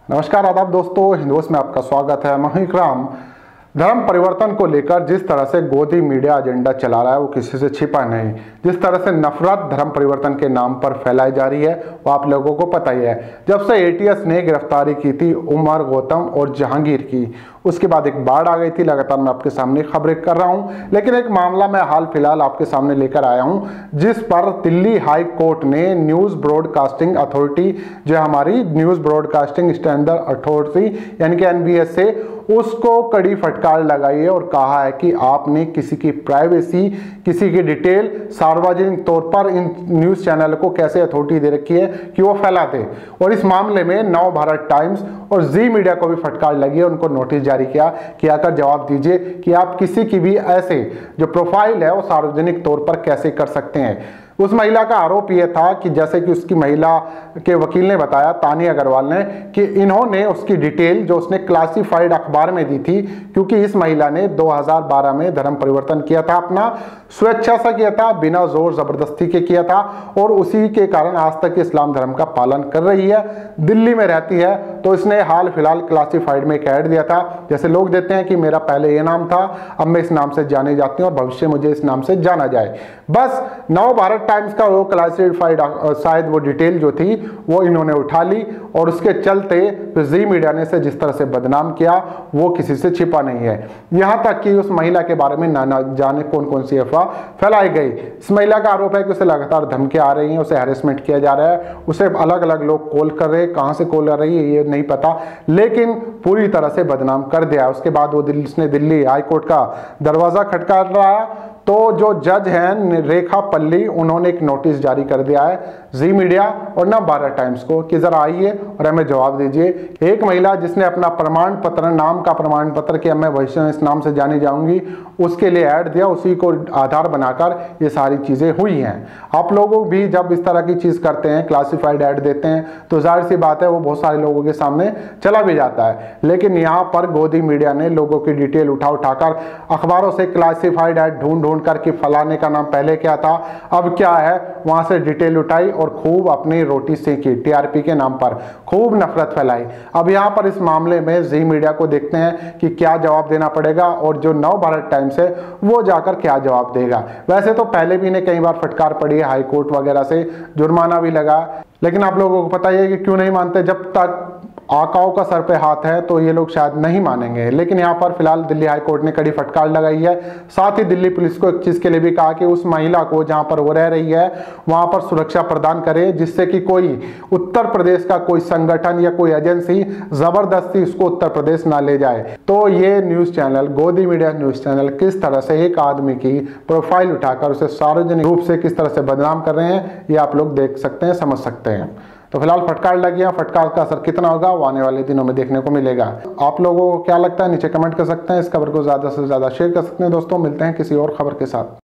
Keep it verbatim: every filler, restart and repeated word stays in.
नमस्कार आदाब दोस्तों, हिंदोस में आपका स्वागत है। मैं इकराम। धर्म परिवर्तन को लेकर जिस तरह से गोदी मीडिया एजेंडा चला रहा है वो किसी से छिपा नहीं। जिस तरह से नफरत धर्म परिवर्तन के नाम पर फैलाई जा रही है वो आप लोगों को पता ही है। जब से एटीएस ने गिरफ्तारी की थी उमर, गौतम और जहांगीर की, उसके बाद एक बाढ़ आ गई थी। लगातार मैं आपके सामने खबरें कर रहा हूं, लेकिन एक मामला मैं हाल फिलहाल आपके सामने लेकर आया हूं जिस पर दिल्ली हाई कोर्ट ने न्यूज ब्रॉडकास्टिंग अथॉरिटी, जो हमारी न्यूज ब्रॉडकास्टिंग स्टैंडर्ड अथॉरिटी यानी कि एनबीएस से, उसको कड़ी फटकार लगाई है और कहा है कि आपने किसी की प्राइवेसी, किसी की डिटेल सार्वजनिक तौर पर इन न्यूज चैनल को कैसे अथॉरिटी दे रखी है कि वो फैला दे। और इस मामले में नवभारत टाइम्स और जी मीडिया को भी फटकार लगी है, उनको नोटिस जारी किया कि आकर जवाब दीजिए कि आप किसी की भी ऐसे जो प्रोफाइल है वो सार्वजनिक तौर पर कैसे कर सकते हैं। उस महिला का आरोप यह था कि जैसे कि उसकी महिला के वकील ने बताया, तानिया अग्रवाल ने, कि इन्होंने उसकी डिटेल जो उसने क्लासिफाइड अखबार में दी थी, क्योंकि इस महिला ने दो हज़ार बारह में धर्म परिवर्तन किया था, अपना स्वेच्छा से किया था, बिना जोर जबरदस्ती के किया था, और उसी के कारण आज तक इस्लाम धर्म का पालन कर रही है। दिल्ली में रहती है, तो इसने हाल फिलहाल क्लासिफाइड में एक ऐड दिया था, जैसे लोग देते हैं कि मेरा पहले ये नाम था, अब मैं इस नाम से जाने जाती हूँ और भविष्य मुझे इस नाम से जाना जाए। बस नवभारत टाइम्स का वो क्लासिफाइड शायद वो डिटेल जो थी वो इन्होंने उठा ली, और उसके चलते फिर जी मीडिया ने से जिस तरह से बदनाम किया वो किसी से छिपा नहीं है। यहां तक कि उस महिला के बारे में ना ना जाने कौन कौन सी अफवाह फैलाई गई। इस महिला का आरोप है कि उसे लगातार धमकियां आ रही हैं, उसे हैरेसमेंट किया जा रहा है, उसे अलग अलग लोग कॉल कर रहे हैं, कहां से कॉल आ रही है ये नहीं पता, लेकिन पूरी तरह से बदनाम कर दिया। उसके बाद वो दिल्ली उसने दिल्ली हाईकोर्ट का दरवाजा खटखटा रहा, तो जो जज हैं रेखा पल्ली, उन्होंने एक नोटिस जारी कर दिया है जी मीडिया और नवभारत टाइम्स को कि जरा आइए और हमें जवाब दीजिए। एक महिला जिसने अपना प्रमाण पत्र, नाम का प्रमाण पत्र कि मैं भविष्य में इस नाम से जानी जाऊंगी, उसके लिए ऐड दिया, उसी को आधार बनाकर ये सारी चीजें हुई हैं। आप लोगों भी जब इस तरह की चीज करते हैं, क्लासिफाइड ऐड देते हैं, तो जाहिर सी बात है वो बहुत सारे लोगों के सामने चला भी जाता है। लेकिन यहाँ पर गोदी मीडिया ने लोगों की डिटेल उठा उठाकर अखबारों से क्लासिफाइड ऐड ढूंढ ढूंढ करके फलाने का नाम पहले क्या था, अब क्या है, वहां से डिटेल उठाई और खूब अपनी रोटी सेकी, टीआरपी के नाम पर खूब नफरत फैलाई। अब यहां पर इस मामले में जी मीडिया को देखते हैं कि क्या जवाब देना पड़ेगा, और जो नवभारत टाइम्स है वो जाकर क्या जवाब देगा। वैसे तो पहले भी इन्हें कई बार फटकार पड़ी है हाई कोर्ट वगैरह से, जुर्माना भी लगा, लेकिन आप लोगों को पता ही है कि क्यों नहीं मानते। जब तक आकाओं का सर पे हाथ है तो ये लोग शायद नहीं मानेंगे। लेकिन यहाँ पर फिलहाल दिल्ली हाई कोर्ट ने कड़ी फटकार लगाई है। साथ ही दिल्ली पुलिस को एक चीज के लिए भी कहा कि उस महिला को जहां पर वो रह रही है वहां पर सुरक्षा प्रदान करे, जिससे कि कोई उत्तर प्रदेश का कोई संगठन या कोई एजेंसी जबरदस्ती उसको उत्तर प्रदेश ना ले जाए। तो ये news channel, Godi media news channel, किस तरह से एक आदमी की प्रोफाइल उठाकर उसे सार्वजनिक रूप से किस तरह से बदनाम कर रहे हैं, ये आप लोग देख सकते हैं, समझ सकते हैं। तो फिलहाल फटकार लगी है, फटकार का असर कितना होगा वो आने वाले दिनों में देखने को मिलेगा। आप लोगों को क्या लगता है नीचे कमेंट कर सकते हैं। इस खबर को ज्यादा से ज्यादा शेयर कर सकते हैं। दोस्तों, मिलते हैं किसी और खबर के साथ।